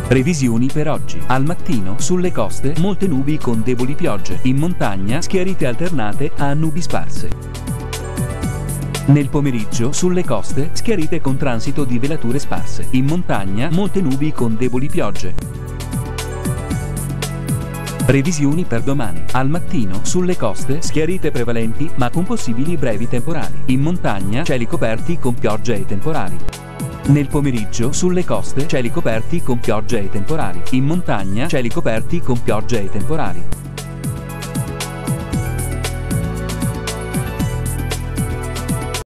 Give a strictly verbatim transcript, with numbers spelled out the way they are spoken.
Previsioni per oggi. Al mattino, sulle coste, molte nubi con deboli piogge. In montagna, schiarite alternate a nubi sparse. Nel pomeriggio, sulle coste, schiarite con transito di velature sparse. In montagna, molte nubi con deboli piogge. Previsioni per domani. Al mattino, sulle coste, schiarite prevalenti, ma con possibili brevi temporali. In montagna, cieli coperti con piogge e temporali. Nel pomeriggio, sulle coste, cieli coperti con piogge e temporali. In montagna, cieli coperti con piogge e temporali.